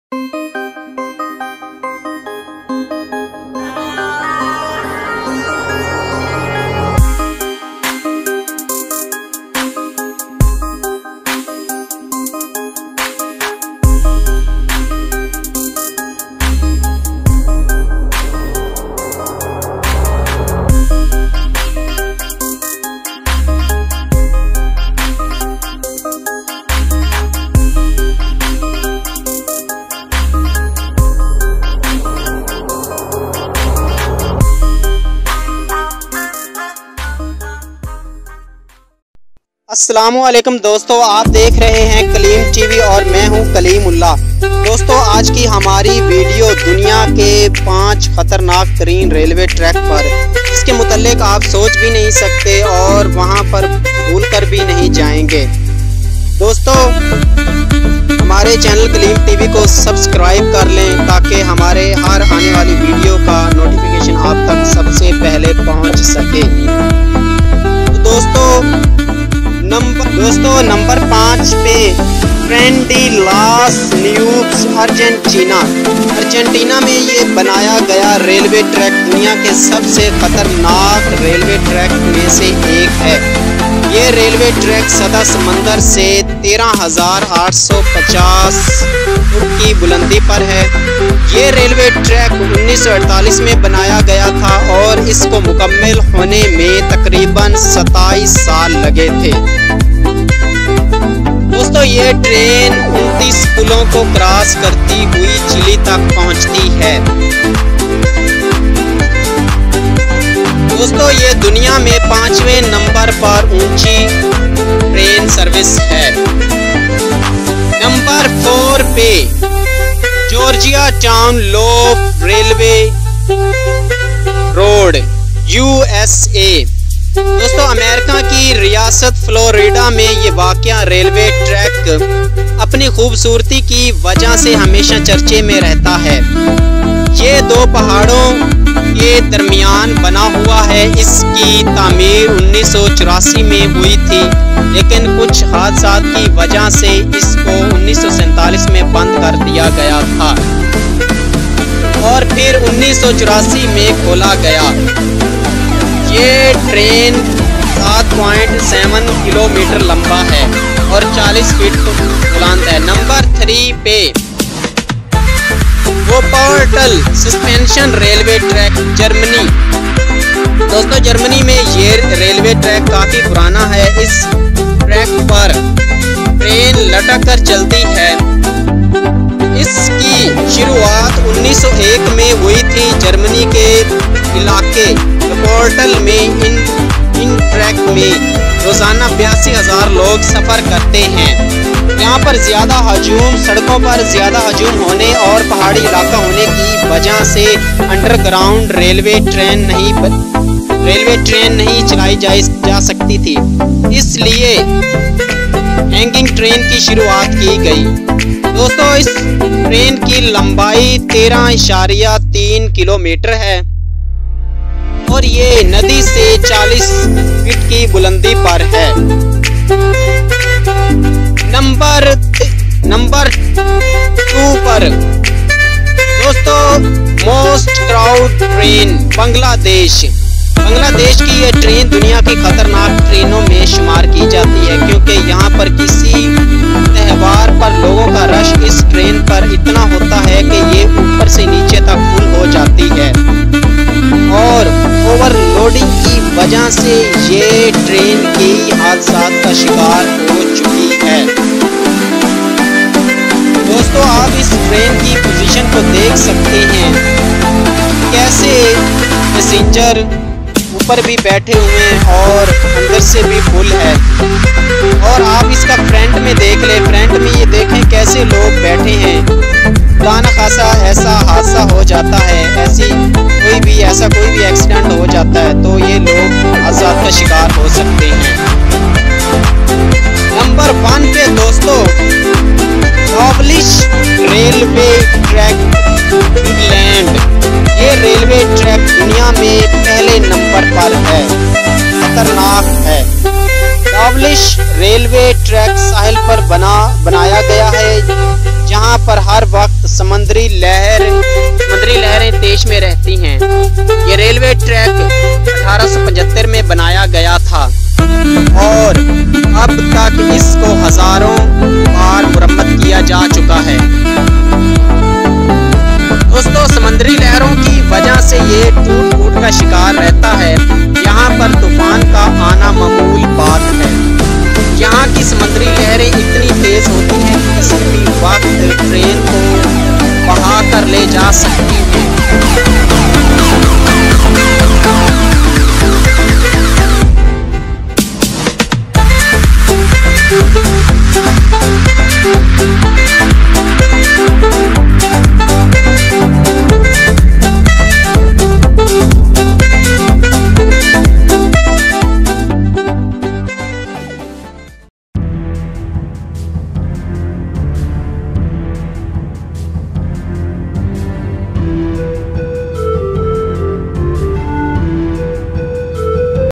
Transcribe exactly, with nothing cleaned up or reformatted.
अस्सलामुअलैकुम दोस्तों, आप देख रहे हैं कलीम टीवी और मैं हूं कलीमुल्लाह। दोस्तों, आज की हमारी वीडियो दुनिया के पांच खतरनाक तरीन रेलवे ट्रैक पर, इसके मुतल्लिक आप सोच भी नहीं सकते और वहां पर भूल कर भी नहीं जाएंगे। दोस्तों, हमारे चैनल कलीम टीवी को सब्सक्राइब कर लें ताकि हमारे हर आने वाली वीडियो का नोटिफिकेशन आप तक सबसे पहले पहुंच सके। तो दोस्तों नंबर दोस्तों नंबर पाँच पे Tren de las Nubes Argentina. Argentina में ये बनाया गया रेलवे ट्रैक दुनिया के सबसे खतरनाक रेलवे ट्रैक में से एक है। ये रेलवे ट्रैक सतह समंदर से तेरह हजार आठ सौ पचास फुट की बुलंदी पर है। ये रेलवे ट्रैक उन्नीस सौ अड़तालीस में बनाया गया था और इसको मुकम्मल होने में तकरीबन सत्ताईस साल लगे थे। दोस्तों, ये ट्रेन उनतीस पुलों को क्रॉस करती हुई चिली तक पहुंचती है। दोस्तों, ये दुनिया में पांचवें नंबर पर ऊंची ट्रेन सर्विस है। नंबर फोर पे Georgia town loop railway road USA. दोस्तों, अमेरिका की रियासत फ्लोरिडा में ये वाक़या रेलवे ट्रैक अपनी खूबसूरती की वजह से हमेशा चर्चे में रहता है। ये दो पहाड़ों के दरमियान बना हुआ है। इसकी तामीर उन्नीस सौ चौरासी में हुई थी, लेकिन कुछ हादसात की वजह से इसको उन्नीस सौ सैंतालीस में बंद कर दिया गया था और फिर उन्नीस सौ चौरासी में खोला गया। ये ट्रेन सात पॉइंट सात किलोमीटर लंबा है और चालीस फीट बुलंद है। नंबर थ्री पे Wuppertal suspension railway track Germany. दोस्तों, जर्मनी में ये रेलवे ट्रैक काफी पुराना है। इस ट्रैक पर ट्रेन लटक कर चलती है। इसकी शुरुआत उन्नीस सौ एक में हुई थी। जर्मनी के इलाके वोपर्टल में इन इन ट्रैक में रोजाना बयासी हजार लोग सफर करते हैं। यहाँ पर ज्यादा हजूम सड़कों पर ज्यादा हजूम होने और पहाड़ी इलाका होने की वजह से अंडरग्राउंड रेलवे ट्रेन नहीं रेलवे ट्रेन नहीं चलाई जा, जा सकती थी, इसलिए हैंगिंग ट्रेन की शुरुआत की गई। दोस्तों, इस ट्रेन की लंबाई तेरह इशारिया तीन किलोमीटर है और ये नदी से चालीस फीट की बुलंदी पर है। नंबर नंबर टू पर दोस्तों most crowd train Bangladesh. Bangladesh की ये ट्रेन दुनिया की खतरनाक ट्रेनों में शुमार की जाती है, क्योंकि यहाँ पर किसी त्यौहार पर लोगों का रश इस ट्रेन पर इतना होता है कि ये ऊपर से नीचे तक फुल हो जाती है और ओवरलोडिंग की वजह से ये ट्रेन कई हादसात का शिकार हो चुकी है। दोस्तों, आप इस ट्रेन की पोजीशन को देख सकते हैं, कैसे पैसेंजर ऊपर भी बैठे हुए हैं और अंदर से भी फुल है। और आप इसका फ्रंट में देख ले, फ्रंट में ये देखें कैसे लोग बैठे हैं। खुदा न खासा ऐसा हादसा हो जाता है, ऐसी कोई भी ऐसा कोई भी एक्सीडेंट हो जाता है तो ये लोग हादसात का शिकार हो सकते हैं। नंबर वन पे दोस्तों नॉबलिश रेलवे ट्रैक इंग्लैंड। ये रेलवे ट्रैक दुनिया में पहले नंबर पर है, खतरनाक है। नॉबलिश रेलवे ट्रैक साहिल पर बना बनाया गया है, जहां पर हर वक्त रेलवे ट्रैक अठारह सौ पचहत्तर में बनाया गया था और अब तक इसको हजारों बार मुरम्मत किया जा चुका है।